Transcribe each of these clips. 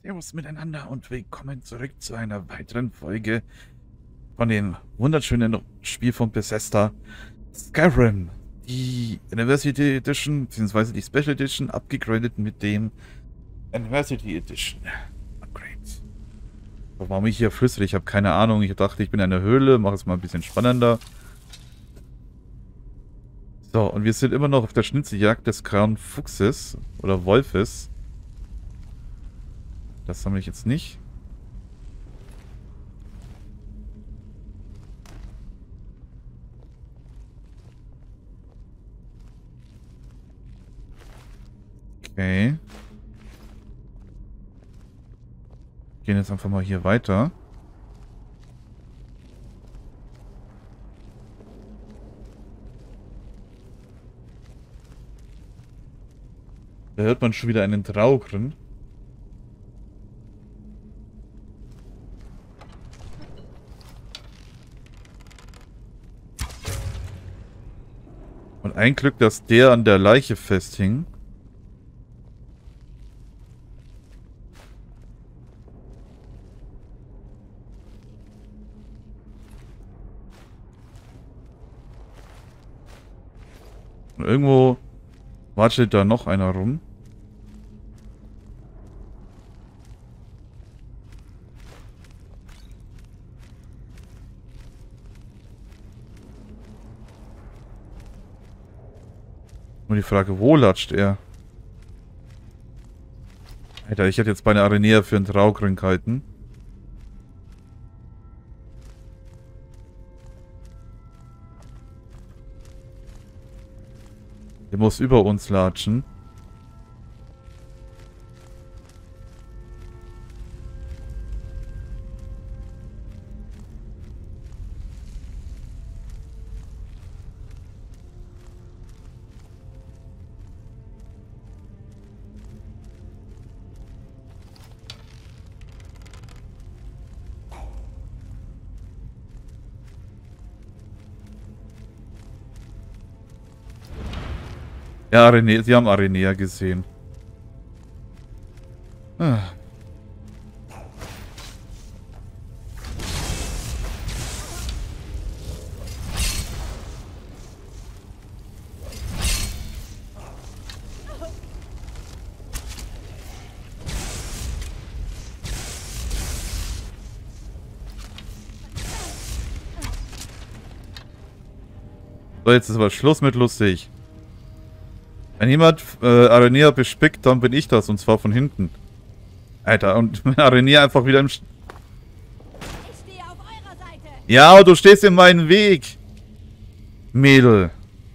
Servus miteinander und willkommen zurück zu einer weiteren Folge von dem wunderschönen Spiel von Bethesda, Skyrim. Die University Edition, beziehungsweise die Special Edition, abgegradet mit dem University Edition Upgrade. Aber warum ich hier flüstere, ich habe keine Ahnung. Ich dachte, ich bin in einer Höhle, mache es mal ein bisschen spannender. So, und wir sind immer noch auf der Schnitzeljagd des Grauen Fuchses oder Wolfes. Das sammle ich jetzt nicht. Okay. Gehen jetzt einfach mal hier weiter. Da hört man schon wieder einen Draugren. Und ein Glück, dass der an der Leiche festhing. Und irgendwo watschelt da noch einer rum. Nur die Frage, wo latscht er? Alter, ich hätte jetzt bei einer Arenea für einen Draugren gehalten. Der muss über uns latschen. Ja, Arenea, sie haben Arenea gesehen. Ah. So, jetzt ist aber Schluss mit lustig. Wenn jemand Arenea bespickt, dann bin ich das, und zwar von hinten. Alter, und Arenea einfach wieder im... Ich stehe auf eurer Seite. Ja, du stehst in meinem Weg. Mädel.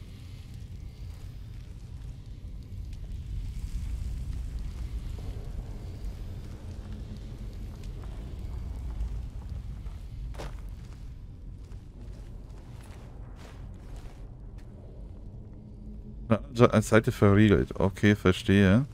Als Seite verriegelt. Okay, verstehe.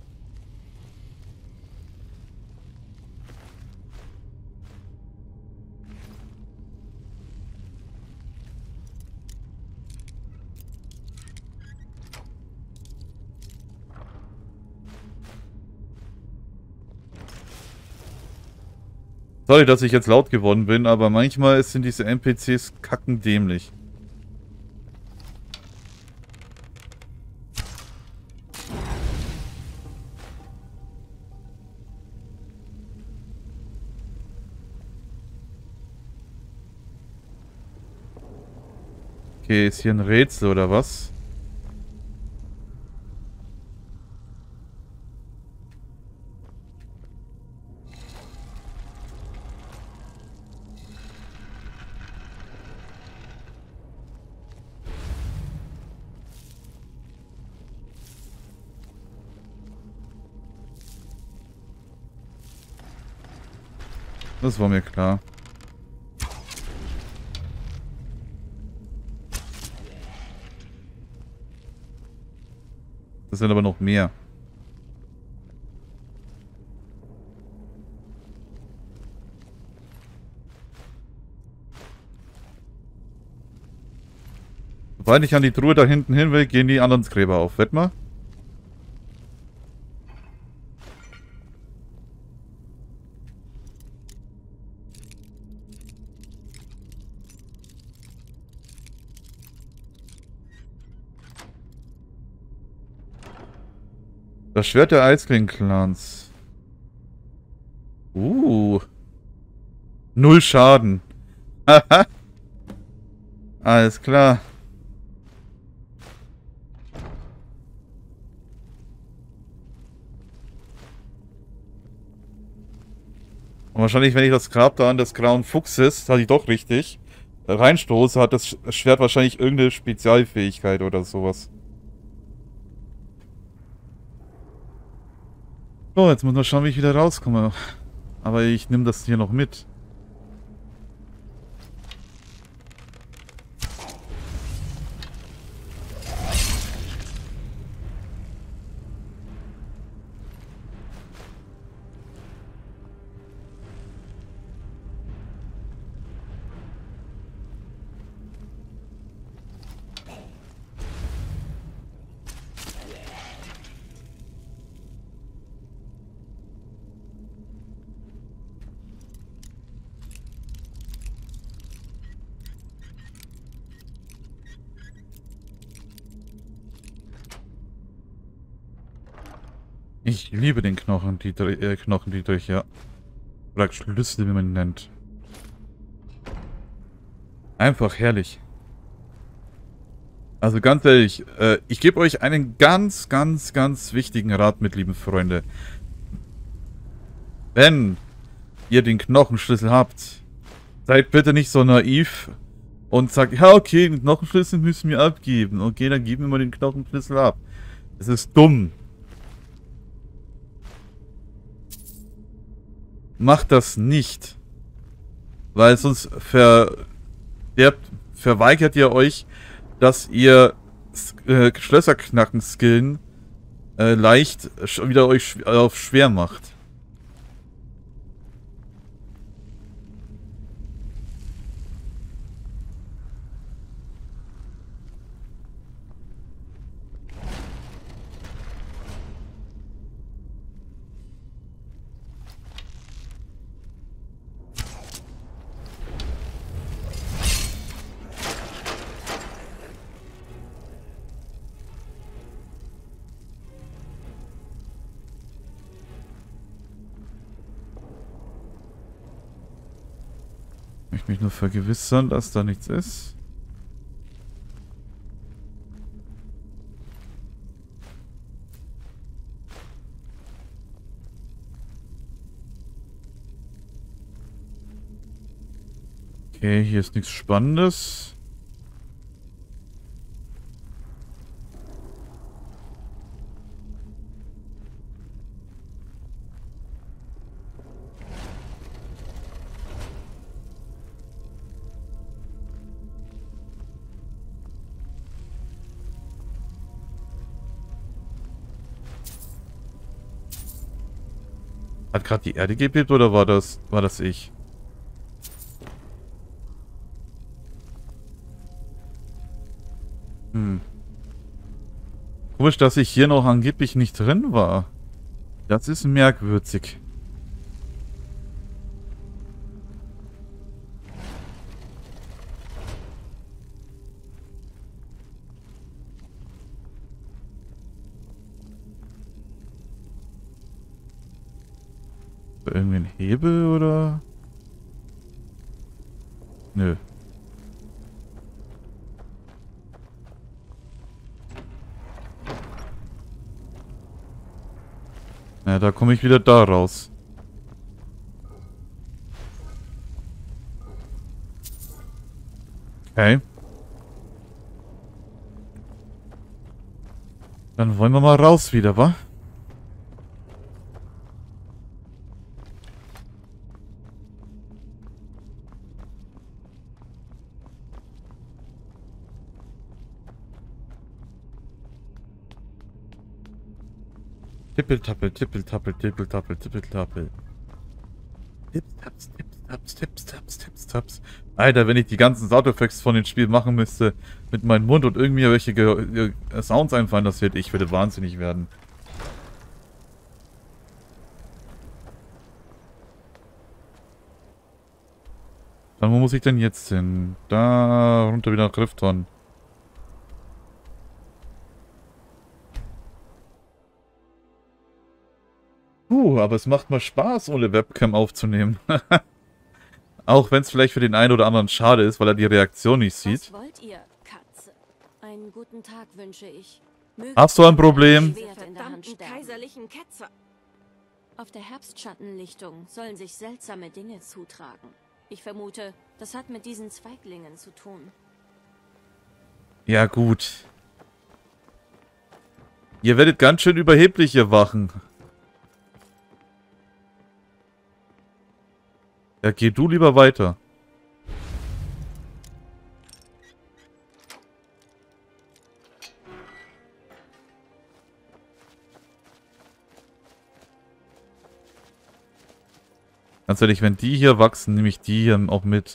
Sorry, dass ich jetzt laut geworden bin, aber manchmal sind diese NPCs kackendämlich. Okay, ist hier ein Rätsel oder was? Das war mir klar. Das sind aber noch mehr. Sobald ich an die Truhe da hinten hin will, gehen die anderen Gräber auf. Wett mal. Das Schwert der Eisklingen-Clans. 0 Schaden. Haha. Alles klar. Und wahrscheinlich, wenn ich das Grab da an des Grauen Fuchses, hatte ich doch richtig, reinstoße, hat das Schwert wahrscheinlich irgendeine Spezialfähigkeit oder sowas. So, jetzt muss man schauen, wie ich wieder rauskomme. Aber ich nehme das hier noch mit. Ich liebe den Knochendietrich, ja. Oder Schlüssel, wie man ihn nennt. Einfach herrlich. Also ganz ehrlich, ich gebe euch einen ganz, ganz, ganz wichtigen Rat mit, lieben Freunde. Wenn ihr den Knochenschlüssel habt, seid bitte nicht so naiv und sagt, ja okay, den Knochenschlüssel müssen wir abgeben. Okay, dann geben wir mal den Knochenschlüssel ab. Das ist dumm. Macht das nicht. Weil sonst verweigert ihr euch, dass ihr Schlösser knacken skillen leicht wieder euch auf schwer macht. Ich möchte mich nur vergewissern, dass da nichts ist. Okay, hier ist nichts Spannendes. Hat gerade die Erde gebebt oder war das ich? Komisch, dass ich hier noch angeblich nicht drin war. Das ist merkwürdig. Irgendwie ein Hebel oder? Nö. Na, da komme ich wieder da raus. Okay. Dann wollen wir mal raus wieder, wa? Tippeltappel, tippeltappel, tippeltappel, tippeltappel. Tips, taps, tips, taps, tips, taps. Alter, wenn ich die ganzen Soundeffekte von dem Spiel machen müsste, mit meinem Mund und irgendwie welche Sounds einfallen, das wird, ich würde wahnsinnig werden. Dann, wo muss ich denn jetzt hin? Da runter wieder nach Grifton. aber es macht mal Spaß, ohne Webcam aufzunehmen. Auch wenn es vielleicht für den einen oder anderen schade ist, weil er die Reaktion nicht sieht. Was wollt ihr, Katze? Einen guten Tag wünsche ich. Hast du ein Problem? Kaiserlichen Ketzer. Auf der Herbstschattenlichtung sollen sich seltsame Dinge zutragen. Ich vermute, das hat mit diesen Zweiglingen zu tun. Ja, gut. Ihr werdet ganz schön überheblich, ihr Wachen. Ja, geh du lieber weiter. Ganz ehrlich, wenn die hier wachsen, nehme ich die hier auch mit.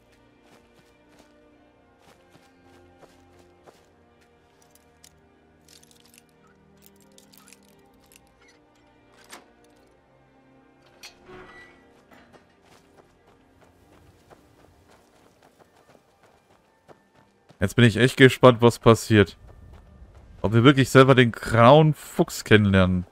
Jetzt bin ich echt gespannt, was passiert. Ob wir wirklich selber den grauen Fuchs kennenlernen.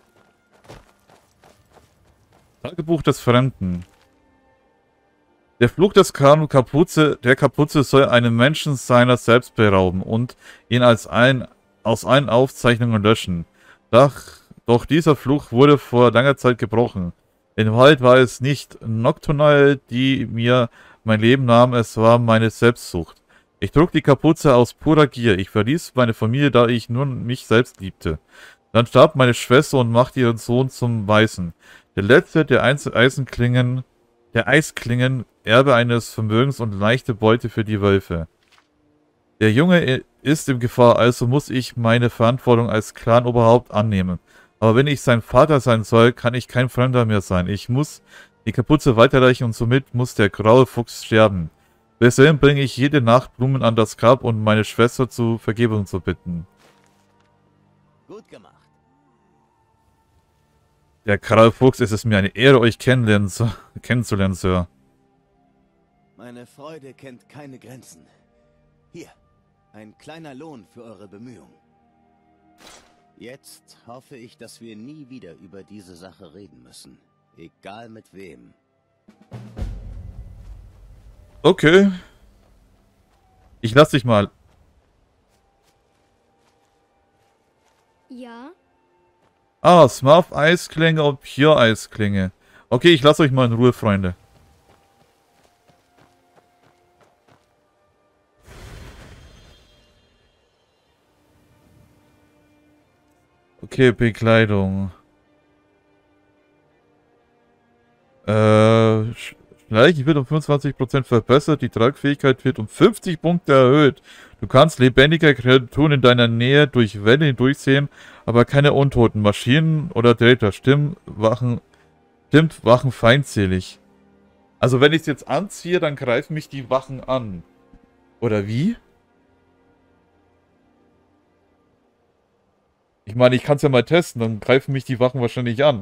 Tagebuch des Fremden. Der Fluch des der Kapuze soll einen Menschen seiner selbst berauben und ihn aus allen Aufzeichnungen löschen. Doch dieser Fluch wurde vor langer Zeit gebrochen. In Wahrheit war es nicht Nocturnal, die mir mein Leben nahm, es war meine Selbstsucht. Ich trug die Kapuze aus purer Gier. Ich verließ meine Familie, da ich nur mich selbst liebte. Dann starb meine Schwester und machte ihren Sohn zum Weißen. Der letzte der Eisklingen, Erbe eines Vermögens und leichte Beute für die Wölfe. Der Junge ist in Gefahr, also muss ich meine Verantwortung als Clanoberhaupt annehmen. Aber wenn ich sein Vater sein soll, kann ich kein Fremder mehr sein. Ich muss die Kapuze weiterreichen und somit muss der graue Fuchs sterben. Deswegen bringe ich jede Nacht Blumen an das Grab, um meine Schwester zu Vergebung zu bitten. Gut gemacht. Der graue Fuchs, es ist mir eine Ehre, euch kennenzulernen, Sir. Meine Freude kennt keine Grenzen. Hier, ein kleiner Lohn für eure Bemühungen. Jetzt hoffe ich, dass wir nie wieder über diese Sache reden müssen. Egal mit wem. Okay. Ich lass dich mal. Ja? Ah, Smurf Eisklinge und Pure Eisklinge. Okay, ich lasse euch mal in Ruhe, Freunde. Okay, Bekleidung. Schleichen wird um 25% verbessert, die Tragfähigkeit wird um 50 Punkte erhöht. Du kannst lebendige Kreaturen in deiner Nähe durch Wände hindurchsehen, aber keine Untoten. Maschinen oder Drähter stimmt Wachen feindselig. Also wenn ich es jetzt anziehe, dann greifen mich die Wachen an. Oder wie? Ich meine, ich kann es ja mal testen, dann greifen mich die Wachen wahrscheinlich an.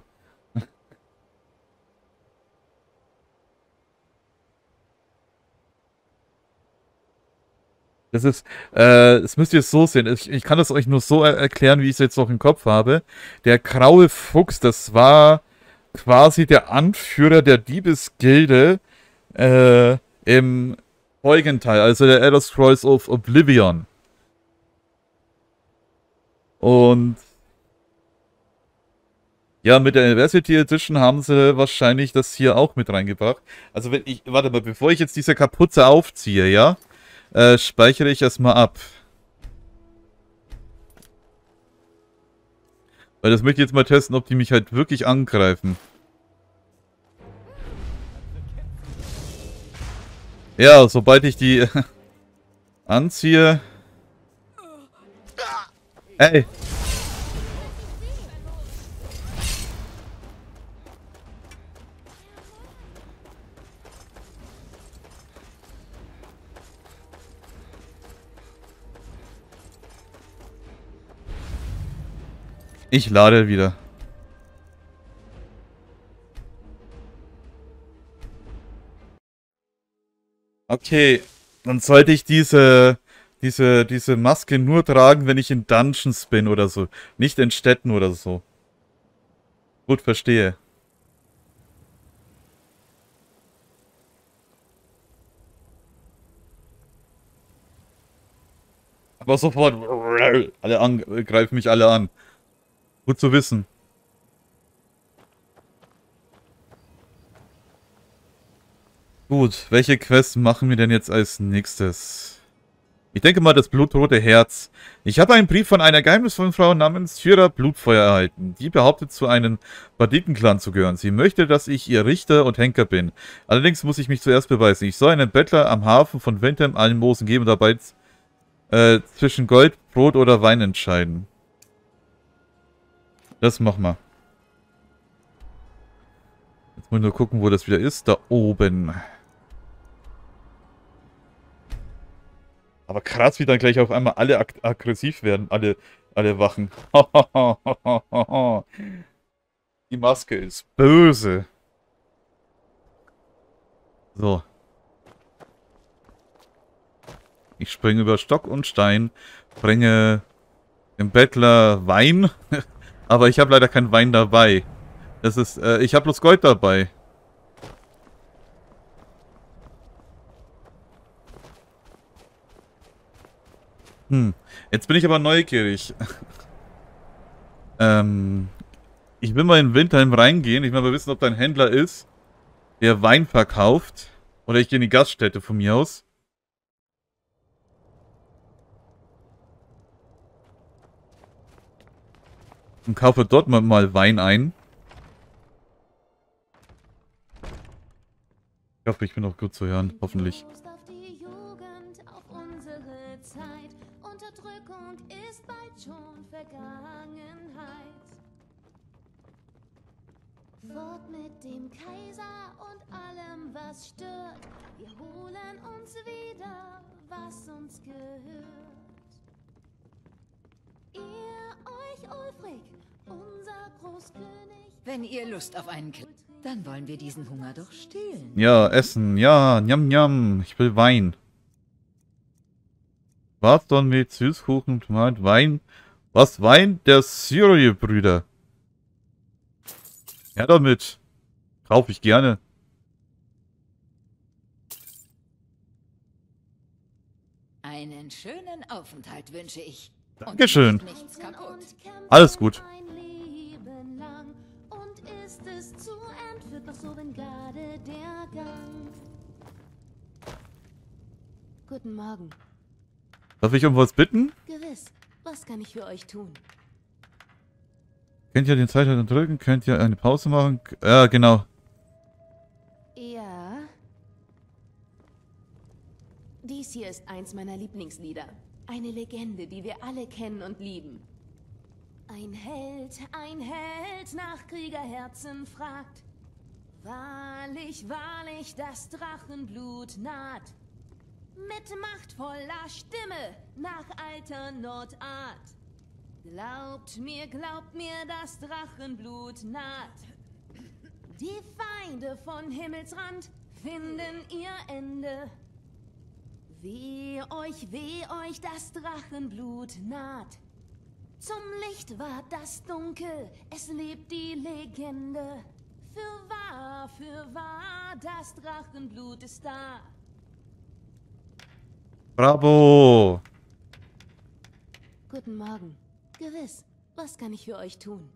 Das müsst ihr so sehen. Ich kann das euch nur so erklären, wie ich es jetzt noch im Kopf habe. Der graue Fuchs, das war quasi der Anführer der Diebesgilde im folgenden Teil, also der Elder Scrolls of Oblivion. Und ja, mit der University Edition haben sie wahrscheinlich das hier auch mit reingebracht. Also wenn ich, warte mal, bevor ich jetzt diese Kapuze aufziehe, ja, speichere ich erstmal ab. Weil das möchte ich jetzt mal testen, ob die mich halt wirklich angreifen. Ja, sobald ich die anziehe. Ey! Ich lade wieder. Okay, dann sollte ich diese Maske nur tragen, wenn ich in Dungeons bin oder so. Nicht in Städten oder so. Gut, verstehe. Aber sofort. Greifen mich alle an. Gut zu wissen. Gut, welche Quests machen wir denn jetzt als nächstes? Ich denke mal das blutrote Herz. Ich habe einen Brief von einer geheimnisvollen Frau namens Thyra Blutfeuer erhalten. Die behauptet, zu einem Banditenclan zu gehören. Sie möchte, dass ich ihr Richter und Henker bin. Allerdings muss ich mich zuerst beweisen. Ich soll einen Bettler am Hafen von Windhelm Almosen geben und dabei zwischen Gold, Brot oder Wein entscheiden. Das machen wir. Jetzt muss ich nur gucken, wo das wieder ist. Da oben. Aber krass, wie dann gleich auf einmal alle aggressiv werden. Alle Wachen. Die Maske ist böse. So. Ich springe über Stock und Stein, bringe dem Bettler Wein, aber ich habe leider keinen Wein dabei. Das ist, ich habe bloß Gold dabei. Jetzt bin ich aber neugierig. Ich will mal in Windhelm reingehen. Ich will mal wissen, ob da ein Händler ist, der Wein verkauft. Oder ich gehe in die Gaststätte von mir aus. Und kaufe dort mal Wein ein. Ich hoffe, ich bin auch gut zu hören. Hoffentlich. Unterdrückung ist bald schon Vergangenheit. Fort mit dem Kaiser und allem, was stört. Wir holen uns wieder, was uns gehört. Ihr euch, Ulfric, unser Großkönig. Wenn ihr Lust auf einen Krieg, dann wollen wir diesen Hunger doch stillen. Ja, essen. Ja, njam njam. Ich will Wein. Warton mit Süßkuchen, Tomat, Wein. Was? Wein? Der Syrie-Brüder. Ja, damit. Kaufe ich gerne. Einen schönen Aufenthalt wünsche ich. Dankeschön. Und nichts kaputt. Alles gut. Und ist es zu End, wird noch so gerade der Gang. Guten Morgen. Darf ich um was bitten? Gewiss. Was kann ich für euch tun? Könnt ihr den Zeitalter drücken? Könnt ihr eine Pause machen? Ja, genau. Ja. Dies hier ist eins meiner Lieblingslieder. Eine Legende, die wir alle kennen und lieben. Ein Held nach Kriegerherzen fragt. Wahrlich, wahrlich, das Drachenblut naht. Mit machtvoller Stimme nach alter Nordart. Glaubt mir, das Drachenblut naht. Die Feinde von Himmelsrand finden ihr Ende. Weh euch, das Drachenblut naht. Zum Licht ward das Dunkel, es lebt die Legende. Für wahr, das Drachenblut ist da. Bravo! Guten Morgen. Gewiss. Was kann ich für euch tun?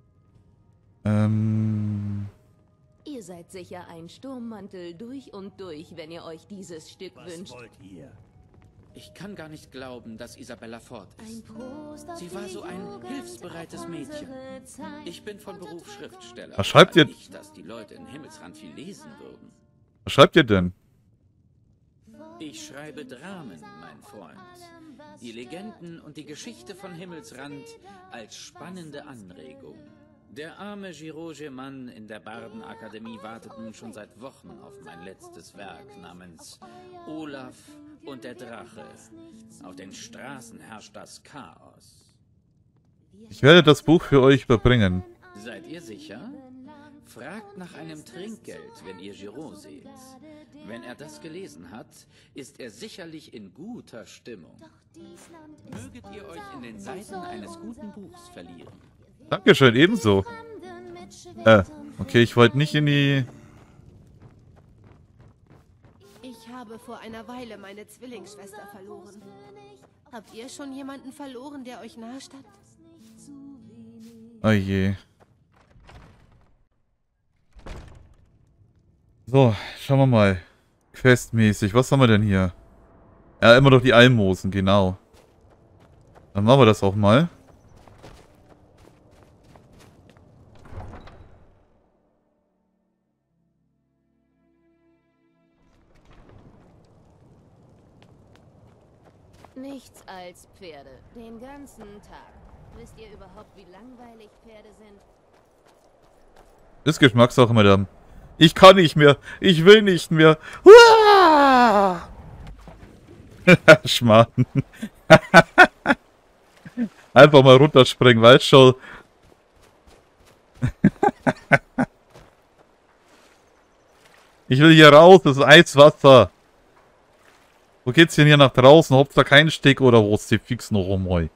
Ihr seid sicher ein Sturmmantel durch und durch, wenn ihr euch dieses Stück wünscht. Was wollt ihr? Ich kann gar nicht glauben, dass Isabella fort Ein ist. Prost auf Sie war die so ein Jugend, hilfsbereites auf Mädchen. unsere Zeit. Ich bin von Beruf Schriftsteller. Was schreibt ihr? Nicht, dass die Leute in Himmelsrand viel lesen würden. Was schreibt ihr denn? Ich schreibe Dramen, mein Freund. Die Legenden und die Geschichte von Himmelsrand als spannende Anregung. Der arme Giroge-Mann in der Bardenakademie wartet nun schon seit Wochen auf mein letztes Werk namens Olaf und der Drache. Auf den Straßen herrscht das Chaos. Ich werde das Buch für euch überbringen. Seid ihr sicher? Fragt nach einem Trinkgeld, wenn ihr Giraud seht. Wenn er das gelesen hat, ist er sicherlich in guter Stimmung. Möget ihr euch in den Seiten eines guten Buchs verlieren. Dankeschön, ebenso. Okay, ich wollte nicht in die... Ich habe vor einer Weile meine Zwillingsschwester verloren. Habt ihr schon jemanden verloren, der euch nahe stand? Oh je. So, schauen wir mal. Questmäßig, was haben wir denn hier? Ja, immer noch die Almosen, genau. Dann machen wir das auch mal. Nichts als Pferde. Den ganzen Tag. Wisst ihr überhaupt, wie langweilig Pferde sind? Ist Geschmackssache, Madame. Ich kann nicht mehr. Ich will nicht mehr. Huah! Schmarrn. Einfach mal runterspringen, weißt schon. Ich will hier raus, das ist Eiswasser. Wo geht's denn hier nach draußen? Hauptsache da kein Steg oder wo ist die fix noch rum, heu?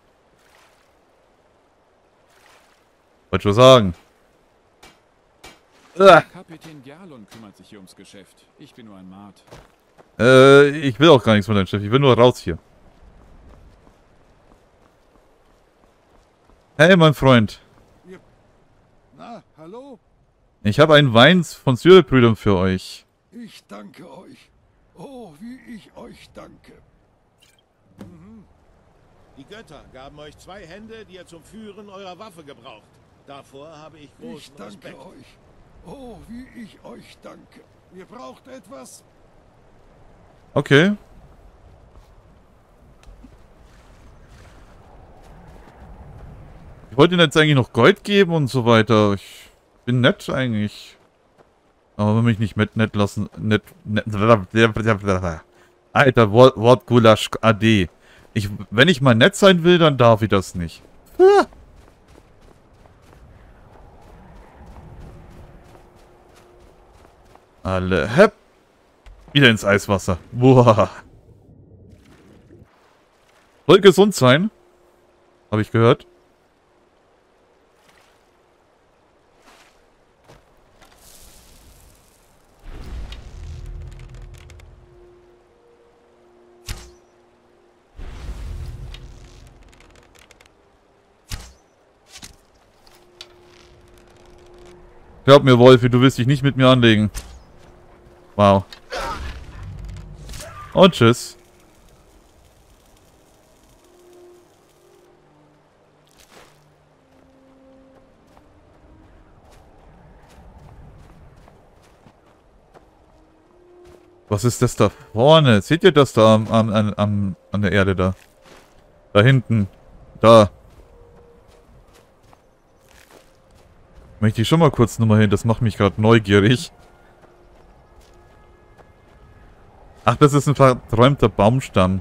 Wollte schon sagen. Kapitän Dialon kümmert sich hier ums Geschäft. Ich bin nur ein Mart. Ich will auch gar nichts von deinem Chef. Ich will nur raus hier. Hey, mein Freund. Ja. Na, hallo? Ich habe einen Wein von Syrebrüdern für euch. Ich danke euch. Oh, wie ich euch danke. Die Götter gaben euch 2 Hände, die ihr zum Führen eurer Waffe gebraucht. Davor habe ich großen Ich danke Respekt. euch. Oh, wie ich euch danke. Ihr braucht etwas? Okay. Ich wollte ihnen jetzt eigentlich noch Gold geben und so weiter. Ich bin nett eigentlich. Aber wenn mich nicht mit nett lassen. Alter, Wortgulasch AD. Wenn ich mal nett sein will, dann darf ich das nicht. Alle hepp. Wieder ins Eiswasser. Boah. Soll gesund sein. Habe ich gehört. Glaub mir, Wolfi, du willst dich nicht mit mir anlegen. Wow. Und tschüss. Was ist das da vorne? Seht ihr das da an der Erde da? Da hinten. Da. Möchte ich schon mal kurz nochmal hin. Das macht mich gerade neugierig. Ach, das ist ein verträumter Baumstamm.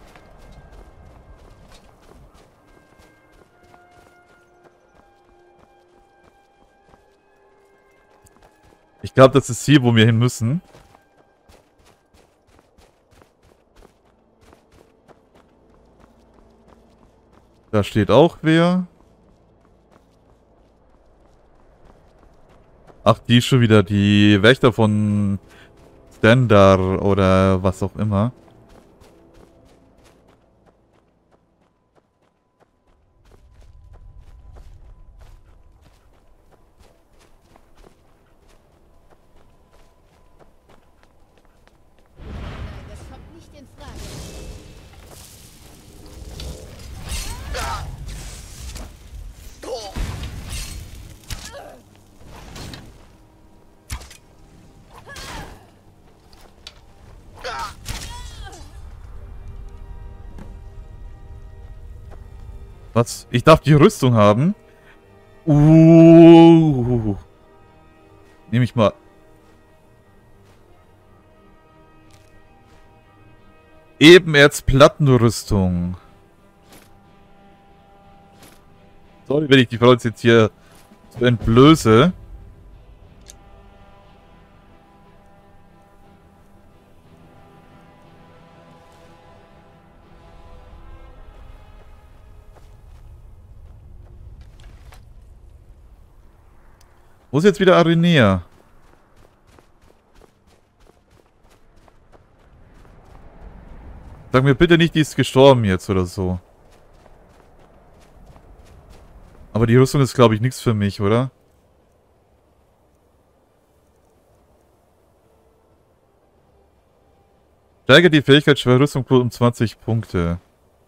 Ich glaube, das ist hier, wo wir hin müssen. Da steht auch wer. Ach, die ist schon wieder die Wächter von Stendarr oder was auch immer. Das kommt nicht in Frage. Was? Ich darf die Rüstung haben? Nehme ich mal. Ebenerzplattenrüstung. Sorry, wenn ich die Frau jetzt hier so entblöße. Wo ist jetzt wieder Arinea? Sag mir bitte nicht, die ist gestorben jetzt oder so. Aber die Rüstung ist, glaube ich, nichts für mich, oder? Steigert die Fähigkeit schwere Rüstung um 20 Punkte.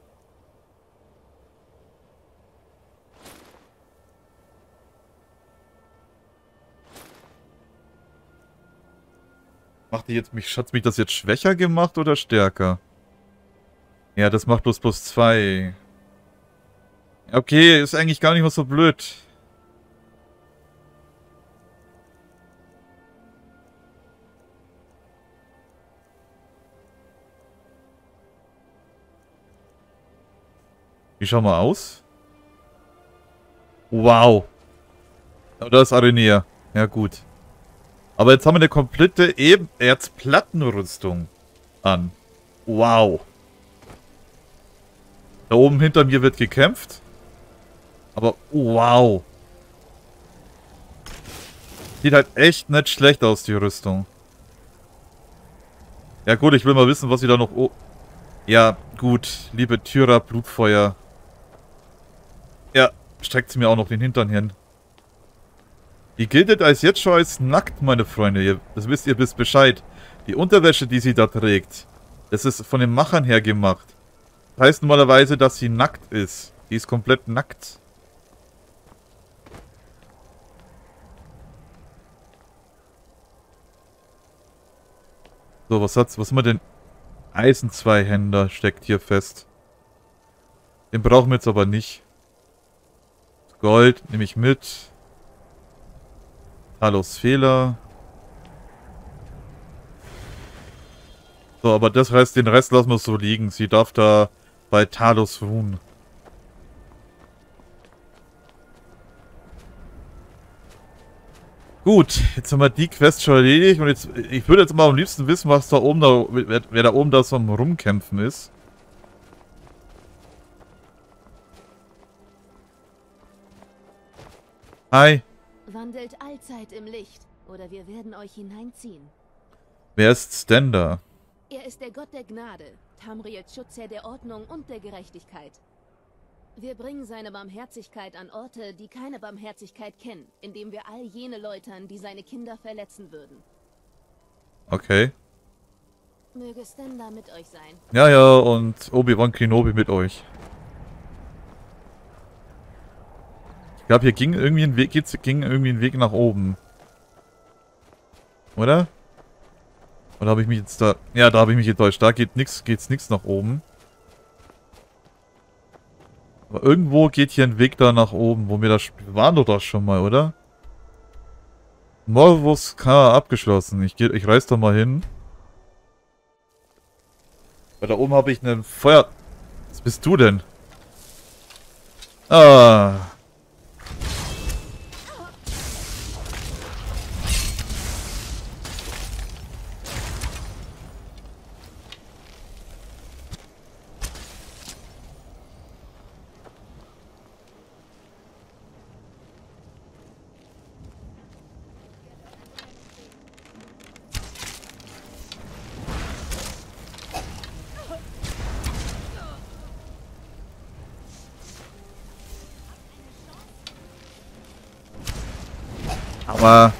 Macht die jetzt hat mich das jetzt schwächer gemacht oder stärker? Ja, das macht bloß plus 2. Okay, ist eigentlich gar nicht mal so blöd. Wie schauen wir aus? Wow. Aber da ist Arinea. Ja, gut. Aber jetzt haben wir eine komplette Ebenerzplattenrüstung an. Wow. Da oben hinter mir wird gekämpft. Aber wow. Sieht halt echt nicht schlecht aus, die Rüstung. Ja gut, ich will mal wissen, was sie da noch... Ja, gut. Liebe Tyra, Blutfeuer. Ja, streckt sie mir auch noch den Hintern hin. Die gilt als jetzt schon als nackt, meine Freunde. Das wisst ihr Bescheid. Die Unterwäsche, die sie da trägt, das ist von den Machern her gemacht. Das heißt normalerweise, dass sie nackt ist. Die ist komplett nackt. So, was haben wir denn? Eisenzweihänder steckt hier fest. Den brauchen wir jetzt aber nicht. Gold nehme ich mit. Talos Fehler. So, aber das heißt, den Rest lassen wir so liegen. Sie darf da bei Talos ruhen. Gut, jetzt haben wir die Quest schon erledigt. Und jetzt, ich würde jetzt mal am liebsten wissen, was da oben wer da oben da so am Rumkämpfen ist. Hi. Wandelt allzeit im Licht, oder wir werden euch hineinziehen. Wer ist Stender? Er ist der Gott der Gnade, Tamriels Schutzherr der Ordnung und der Gerechtigkeit. Wir bringen seine Barmherzigkeit an Orte, die keine Barmherzigkeit kennen, indem wir all jene läutern, die seine Kinder verletzen würden. Okay. Möge Stender mit euch sein. Ja, ja, und Obi-Wan Kenobi mit euch. Ich glaube, hier ging irgendwie ein Weg, nach oben. Oder? Oder habe ich mich jetzt da... Ja, da habe ich mich getäuscht. Da geht's nix nach oben. Aber irgendwo geht hier ein Weg da nach oben, wo wir da... Wir waren doch da schon mal, oder? Morvus K. abgeschlossen. Ich reiß da mal hin. Weil da oben habe ich einen Feuer... Was bist du denn? Ah... Aber...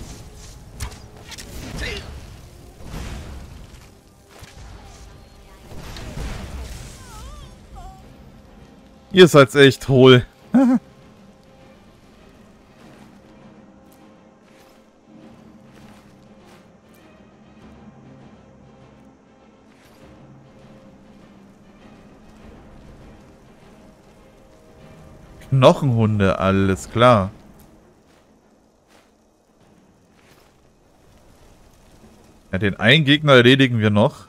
Ihr seid echt hohl. Knochenhunde, alles klar. Ja, den einen Gegner erledigen wir noch.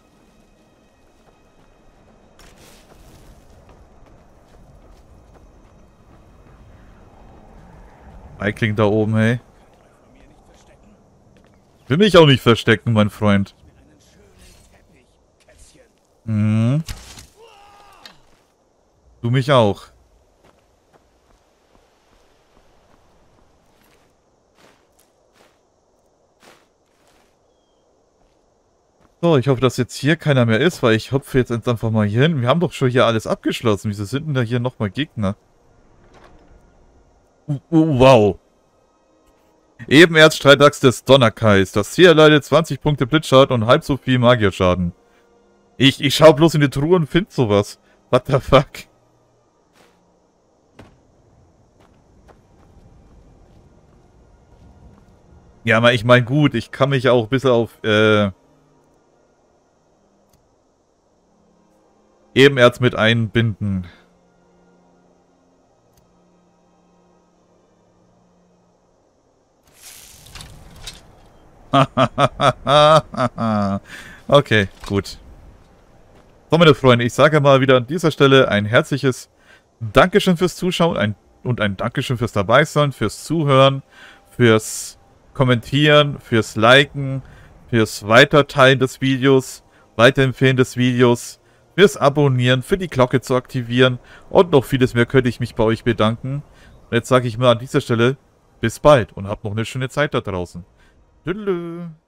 Eikling da oben, hey. Will mich auch nicht verstecken, mein Freund. Mhm. Du mich auch. So, ich hoffe, dass jetzt hier keiner mehr ist, weil ich hopfe jetzt einfach mal hier hin. Wir haben doch schon hier alles abgeschlossen. Wieso sind denn da hier nochmal Gegner? Wow. Ebenerz Streitachs des Donnerkais. Das Ziel erleidet 20 Punkte Blitzschaden und halb so viel Magierschaden. Ich schau bloß in die Truhe und find sowas. What the fuck? Ja, aber ich meine, gut, ich kann mich auch bis auf, Ebenerz mit einbinden. Okay, gut. So, meine Freunde, ich sage mal wieder an dieser Stelle ein herzliches Dankeschön fürs Zuschauen und ein Dankeschön fürs Dabeisein, fürs Zuhören, fürs Kommentieren, fürs Liken, fürs Weiterteilen des Videos, Weiterempfehlen des Videos, fürs Abonnieren, für die Glocke zu aktivieren und noch vieles mehr könnte ich mich bei euch bedanken. Und jetzt sage ich mal an dieser Stelle bis bald und habt noch eine schöne Zeit da draußen. Tschüss.